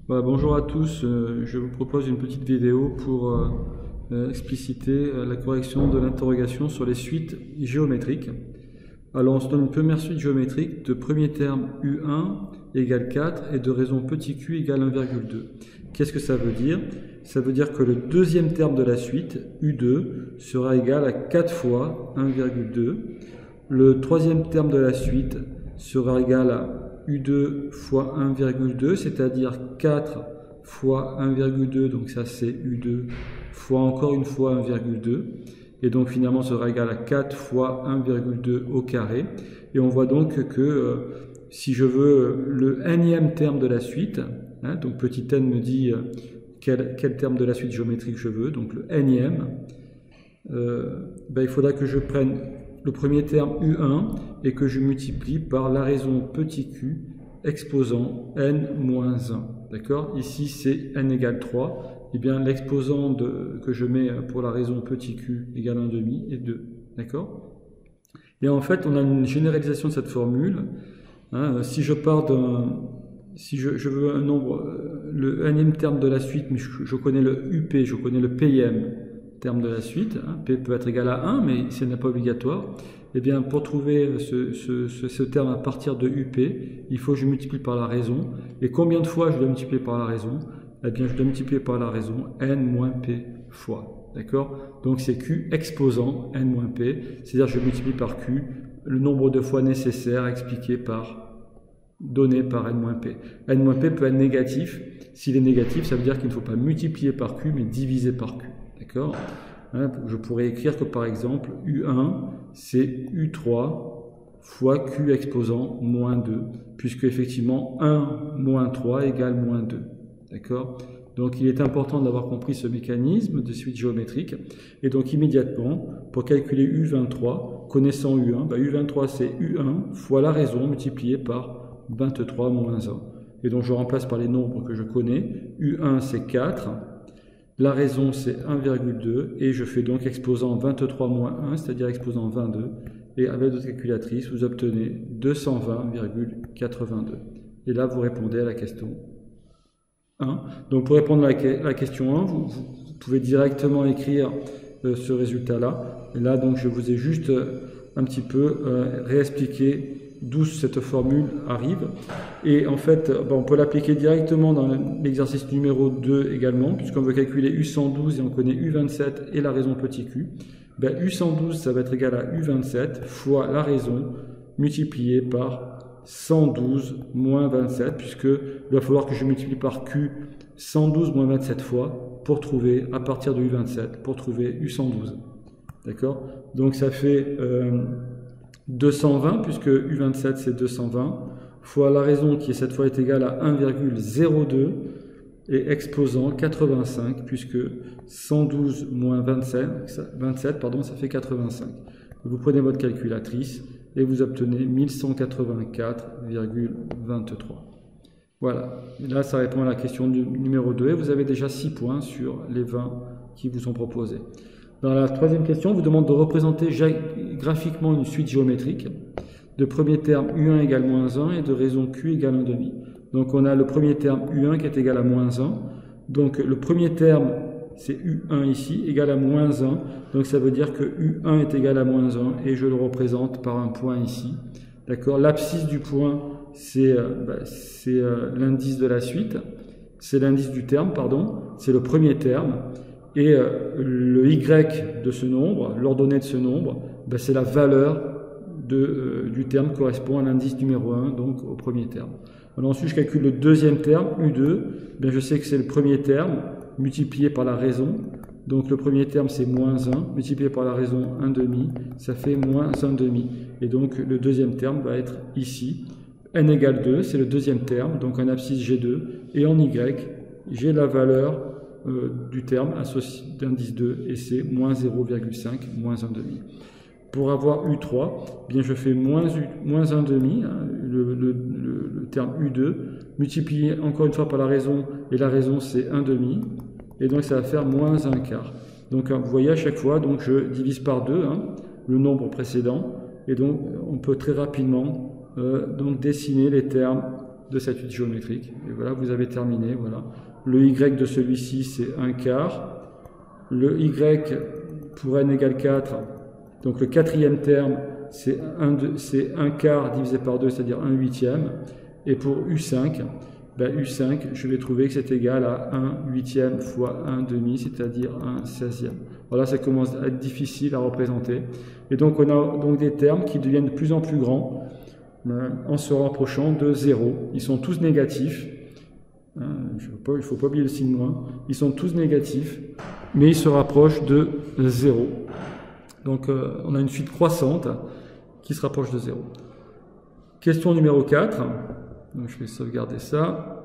Voilà, bonjour à tous, je vous propose une petite vidéo pour expliciter la correction de l'interrogation sur les suites géométriques. Alors on se donne une première suite géométrique de premier terme U1 égale 4 et de raison petit q égale 1,2. Qu'est-ce que ça veut dire? Ça veut dire que le deuxième terme de la suite, U2, sera égal à 4 fois 1,2. Le troisième terme de la suite sera égal à U2 fois 1,2, c'est-à-dire 4 fois 1,2, donc ça c'est U2, fois encore une fois 1,2, et donc finalement sera égal à 4 fois 1,2 au carré. Et on voit donc que si je veux le nème terme de la suite, donc petit n me dit quel terme de la suite géométrique je veux, donc le nème, il faudra que je prenne le premier terme U1 et que je multiplie par la raison petit q exposant n-1. D'accord? Ici c'est n égale 3. Et bien l'exposant que je mets pour la raison petit q égale 1,5 est 2. D'accord? Et en fait on a une généralisation de cette formule. Si je pars si je veux un nombre, le nème terme de la suite, mais je connais le UP, je connais le pm terme de la suite, P peut être égal à 1, mais ce n'est pas obligatoire. Et bien pour trouver ce terme à partir de UP, il faut que je multiplie par la raison. Et combien de fois je dois multiplier par la raison? Eh bien je dois multiplier par la raison n moins P fois. D'accord? Donc c'est Q exposant n moins P, c'est-à-dire je multiplie par Q le nombre de fois nécessaire expliqué par donné par n moins P. n moins P peut être négatif. S'il est négatif, ça veut dire qu'il ne faut pas multiplier par Q, mais diviser par Q. D'accord? Je pourrais écrire que par exemple U1 c'est U3 fois Q exposant moins 2, puisque effectivement 1 moins 3 égale moins 2. D'accord? Donc il est important d'avoir compris ce mécanisme de suite géométrique. Et donc immédiatement, pour calculer U23, connaissant U1, U23 c'est U1 fois la raison multipliée par 23 moins 1. Et donc je remplace par les nombres que je connais. U1 c'est 4. La raison c'est 1,2 et je fais donc exposant 23 moins 1, c'est-à-dire exposant 22. Et avec votre calculatrice, vous obtenez 220,82. Et là, vous répondez à la question 1. Donc pour répondre à la question 1, vous pouvez directement écrire ce résultat-là. Et là, donc, je vous ai juste un petit peu réexpliqué d'où cette formule arrive. Et en fait, on peut l'appliquer directement dans l'exercice numéro 2 également, puisqu'on veut calculer U112 et on connaît U27 et la raison petit q. U112, ça va être égal à U27 fois la raison multipliée par 112 moins 27, puisqu'il va falloir que je multiplie par Q 112 moins 27 fois pour trouver, à partir de U27, pour trouver U112. D'accord? Donc ça fait 220, puisque U27 c'est 220, fois la raison qui cette fois est égale à 1,02 et exposant 85, puisque 112 moins 27, ça fait 85. Vous prenez votre calculatrice et vous obtenez 1184,23. Voilà, et là ça répond à la question numéro 2 et vous avez déjà 6 points sur les 20 qui vous sont proposés. Dans la troisième question, on vous demande de représenter graphiquement une suite géométrique de premier terme U1 égale moins 1 et de raison Q égale 1,5. Donc on a le premier terme U1 qui est égal à moins 1. Donc le premier terme, c'est U1 ici, égal à moins 1. Donc ça veut dire que U1 est égal à moins 1 et je le représente par un point ici. D'accord? L'abscisse du point, c'est l'indice de la suite. C'est l'indice du terme, pardon. C'est le premier terme. Et le Y de ce nombre, l'ordonnée de ce nombre, c'est la valeur du terme correspond à l'indice numéro 1, donc au premier terme. Alors ensuite, je calcule le deuxième terme, U2. Je sais que c'est le premier terme multiplié par la raison. Donc le premier terme, c'est moins 1, multiplié par la raison 1,5, ça fait moins 1,5. Et donc le deuxième terme va être ici. N égale 2, c'est le deuxième terme, donc un abscisse G2. Et en Y, j'ai la valeur du terme associé d'indice 2, et c'est moins 0,5, moins 1,5. Pour avoir U3, bien je fais moins 1,5, le terme U2, multiplié encore une fois par la raison, et la raison c'est 1,5, et donc ça va faire moins 1 quart. Donc vous voyez à chaque fois, donc je divise par 2 le nombre précédent, et donc on peut très rapidement donc dessiner les termes de cette suite géométrique. Et voilà, vous avez terminé. Voilà. Le y de celui-ci, c'est 1/4. Le y pour n égale 4, donc le quatrième terme, c'est 1/4 divisé par 2, c'est-à-dire 1/8. Et pour U5, ben U5, je vais trouver que c'est égal à 1/8 fois 1/2, c'est-à-dire 1/16. Voilà, ça commence à être difficile à représenter. Et donc, on a donc des termes qui deviennent de plus en plus grands en se rapprochant de 0. Ils sont tous négatifs. Il ne faut pas oublier le signe moins. Ils sont tous négatifs, mais ils se rapprochent de 0. Donc, on a une suite croissante qui se rapproche de 0. Question numéro 4. Donc, je vais sauvegarder ça.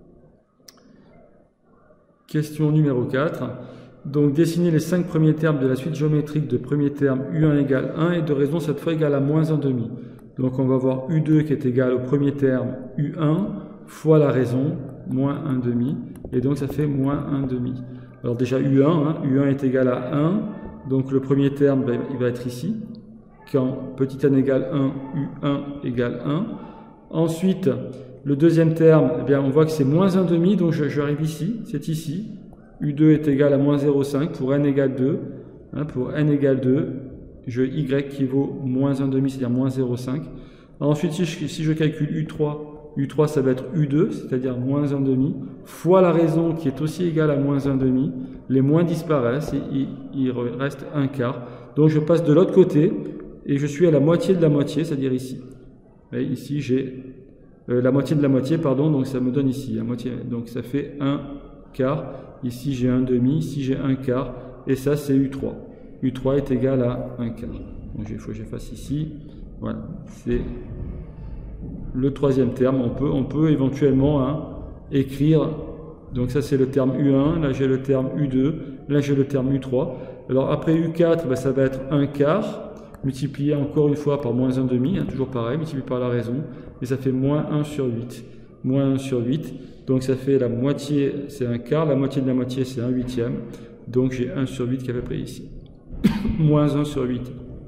Question numéro 4. Donc, dessiner les 5 premiers termes de la suite géométrique de premier terme U1 égale 1 et de raison cette fois égale à moins 1/2. Donc, on va voir U2 qui est égal au premier terme U1 fois la raison, moins 1/2. Et donc, ça fait moins 1/2. Alors, déjà U1, U1 est égal à 1. Donc, le premier terme, ben, il va être ici. Quand petit n égale 1, U1 égale 1. Ensuite, le deuxième terme, eh bien, on voit que c'est moins 1/2, donc j'arrive ici, c'est ici. U2 est égal à moins 0,5 pour n égale 2. Pour n égale 2, je y qui vaut moins 1/2, c'est-à-dire moins 0,5. Ensuite, si je calcule U3 ça va être U2, c'est-à-dire moins 1/2, fois la raison qui est aussi égale à moins 1/2. Les moins disparaissent et il reste 1/4. Donc je passe de l'autre côté et je suis à la moitié de la moitié, c'est-à-dire ici. Et ici, j'ai la moitié de la moitié, pardon, donc ça me donne ici, la moitié, donc ça fait 1/4. Ici, j'ai 1/2, ici, j'ai 1/4, et ça, c'est U3. U3 est égal à 1/4. Donc, il faut que j'efface ici. Voilà, c'est le troisième terme. On peut éventuellement écrire, donc ça, c'est le terme U1, là, j'ai le terme U2, là, j'ai le terme U3. Alors, après U4, ben, ça va être 1/4. Multiplié encore une fois par moins 1/2, toujours pareil, multiplié par la raison, et ça fait moins 1/8. Moins 1/8, donc ça fait la moitié, c'est 1/4, la moitié de la moitié, c'est 1/8, donc j'ai 1/8 qui est à peu près ici. Moins 1/8.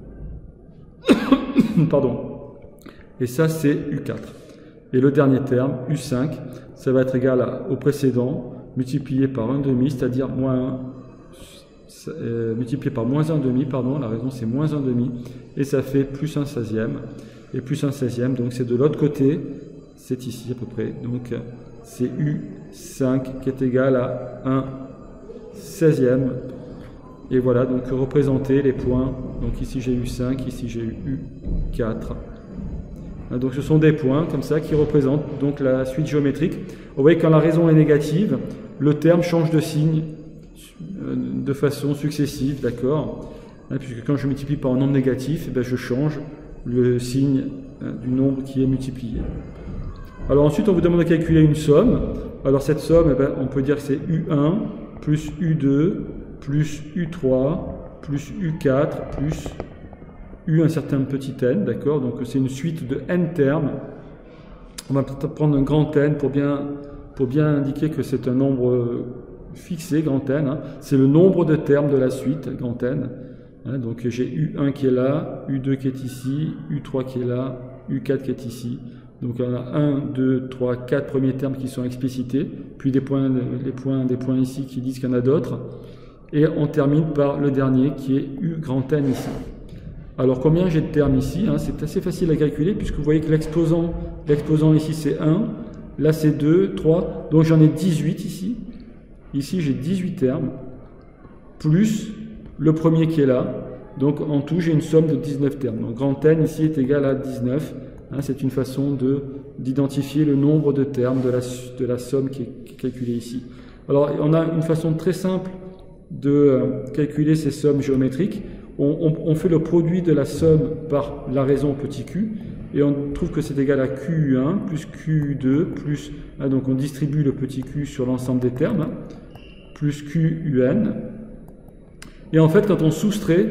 Pardon. Et ça, c'est U4. Et le dernier terme, U5, ça va être égal au précédent, multiplié par 1/2, c'est-à-dire moins 1. Multiplié par moins 1/2, pardon, la raison c'est moins 1/2, et ça fait plus 1/16, et plus 1/16, donc c'est de l'autre côté, c'est ici à peu près, donc c'est U5 qui est égal à 1/16, et voilà, donc représenter les points, donc ici j'ai U5, ici j'ai U4, donc ce sont des points comme ça qui représentent donc la suite géométrique. Vous voyez quand la raison est négative, le terme change de signe de façon successive, d'accord, puisque quand je multiplie par un nombre négatif, eh bien, je change le signe du nombre qui est multiplié. Alors ensuite, on vous demande de calculer une somme. Alors cette somme, eh bien, on peut dire que c'est U1 plus U2 plus U3 plus U4 plus U un certain petit n, d'accord, donc c'est une suite de n termes. On va peut-être prendre un grand N pour bien indiquer que c'est un nombre fixé, grand N, c'est le nombre de termes de la suite, grand N. Donc j'ai U1 qui est là, U2 qui est ici, U3 qui est là, U4 qui est ici. Donc on a 1, 2, 3, 4 premiers termes qui sont explicités, puis des points ici qui disent qu'il y en a d'autres. Et on termine par le dernier qui est U grand N ici. Alors combien j'ai de termes ici, c'est assez facile à calculer puisque vous voyez que l'exposant ici c'est 1, là c'est 2, 3, donc j'en ai 18 ici. Ici, j'ai 18 termes, plus le premier qui est là. Donc, en tout, j'ai une somme de 19 termes. Donc, grand N, ici, est égal à 19. C'est une façon d'identifier le nombre de termes de la somme qui est calculée ici. Alors, on a une façon très simple de calculer ces sommes géométriques. On fait le produit de la somme par la raison petit q. Et on trouve que c'est égal à QU1 plus QU2 plus... donc, on distribue le petit q sur l'ensemble des termes. Plus QUN. Et en fait, quand on soustrait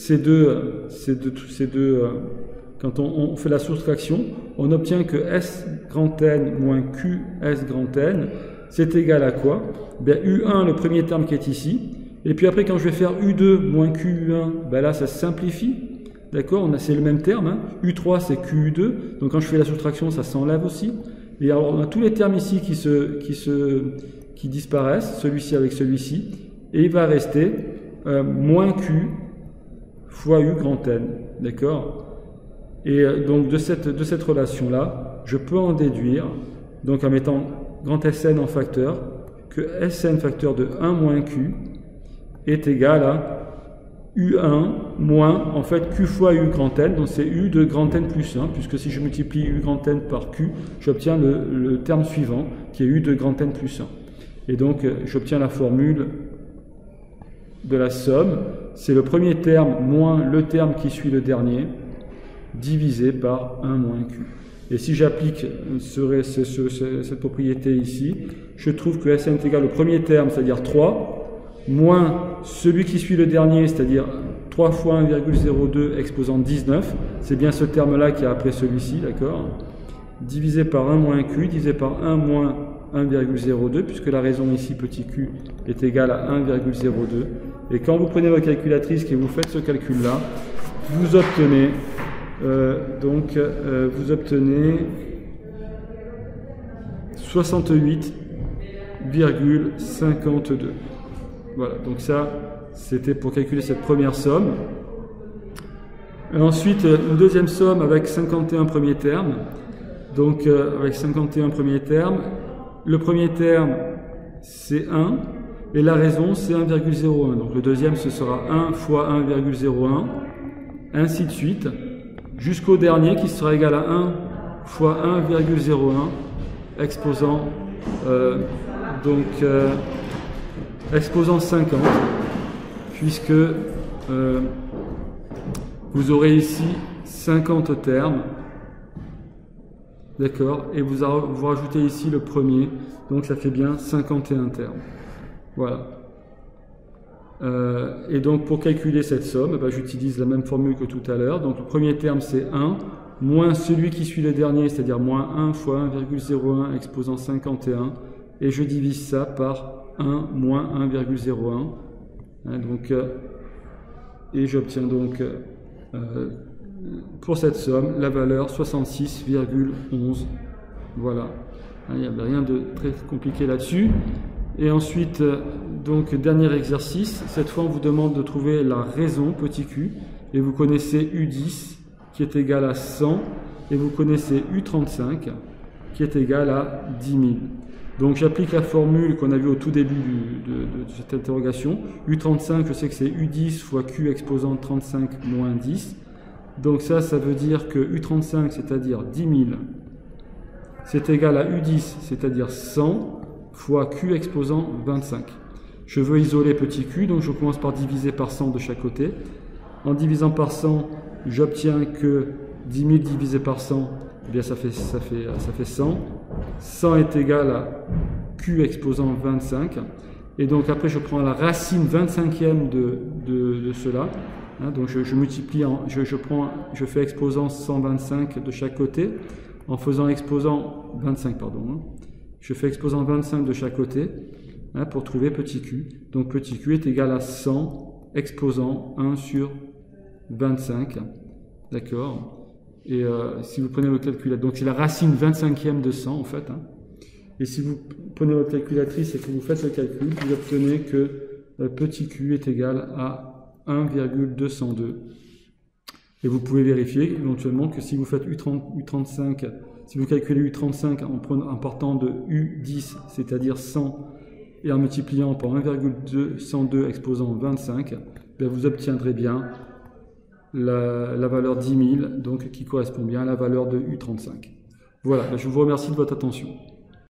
quand on fait la soustraction, on obtient que S grand N moins QS grand N, c'est égal à quoi? Bien, U1, le premier terme qui est ici, et puis après, quand je vais faire U2 moins QU1, ben là, ça se simplifie, d'accord? C'est le même terme, U3, c'est QU2, donc quand je fais la soustraction, ça s'enlève aussi, Et alors, on a tous les termes ici qui disparaissent, celui-ci avec celui-ci, et il va rester moins Q fois U grand N, d'accord? Et donc de cette relation-là, je peux en déduire, donc en mettant grand Sn en facteur, que Sn facteur de 1 moins Q est égal à U1 moins, en fait, Q fois U grand N, donc c'est U de grand N plus 1, puisque si je multiplie U grand N par Q, j'obtiens le terme suivant, qui est U de grand N plus 1. Et donc, j'obtiens la formule de la somme, c'est le premier terme moins le terme qui suit le dernier, divisé par 1 moins Q. Et si j'applique cette propriété ici, je trouve que Sn est égal au premier terme, c'est-à-dire 3, moins celui qui suit le dernier, c'est-à-dire 3 fois 1,02 exposant 19, c'est bien ce terme-là qui est après celui-ci, d'accord, divisé par 1 moins Q, divisé par 1 moins 1,02, puisque la raison ici, petit q, est égale à 1,02. Et quand vous prenez votre calculatrice et vous faites ce calcul-là, vous obtenez, vous obtenez 68,52. Voilà, donc ça, c'était pour calculer cette première somme. Et ensuite, une deuxième somme avec 51 premiers termes. Donc, avec 51 premiers termes, le premier terme, c'est 1, et la raison, c'est 1,01. Donc, le deuxième, ce sera 1 fois 1,01, ainsi de suite, jusqu'au dernier qui sera égal à 1 fois 1,01, exposant, exposant 50, puisque vous aurez ici 50 termes, d'accord, et vous rajoutez ici le premier, donc ça fait bien 51 termes. Voilà. Et donc pour calculer cette somme, j'utilise la même formule que tout à l'heure. Donc le premier terme c'est 1, moins celui qui suit le dernier, c'est-à-dire moins 1 fois 1,01 exposant 51, et je divise ça par 1 moins 1,01, hein, et j'obtiens donc pour cette somme la valeur 66,11. Voilà, il n'y avait rien de très compliqué là-dessus. Et ensuite, donc dernier exercice, cette fois on vous demande de trouver la raison petit q, et vous connaissez U10 qui est égal à 100, et vous connaissez U35 qui est égal à 10 000. Donc j'applique la formule qu'on a vue au tout début de cette interrogation. U35, je sais que c'est U10 fois Q exposant 35 moins 10. Donc ça veut dire que U35, c'est-à-dire 10 000, c'est égal à U10, c'est-à-dire 100, fois Q exposant 25. Je veux isoler petit q, donc je commence par diviser par 100 de chaque côté. En divisant par 100, j'obtiens que 10 000 divisé par 100, eh bien ça fait 100. 100 est égal à Q exposant 25. Et donc après, je prends la racine 25e de cela. Hein, donc je multiplie, je fais exposant 125 de chaque côté, en faisant exposant 25, pardon. Hein. Je fais exposant 25 de chaque côté, hein, pour trouver petit q. Donc petit q est égal à 100 exposant 1 sur 25. D'accord. Et si vous prenez votre calculatrice, donc c'est la racine 25e de 100 en fait. Hein. Et si vous prenez votre calculatrice et que vous faites le calcul, vous obtenez que petit q est égal à 1,202. Et vous pouvez vérifier éventuellement que si vous faites U35, si vous calculez U35 en partant de U10, c'est-à-dire 100, et en multipliant par 1,202 exposant 25, ben vous obtiendrez bien la valeur 10 000, donc qui correspond bien à la valeur de U35. Voilà, je vous remercie de votre attention.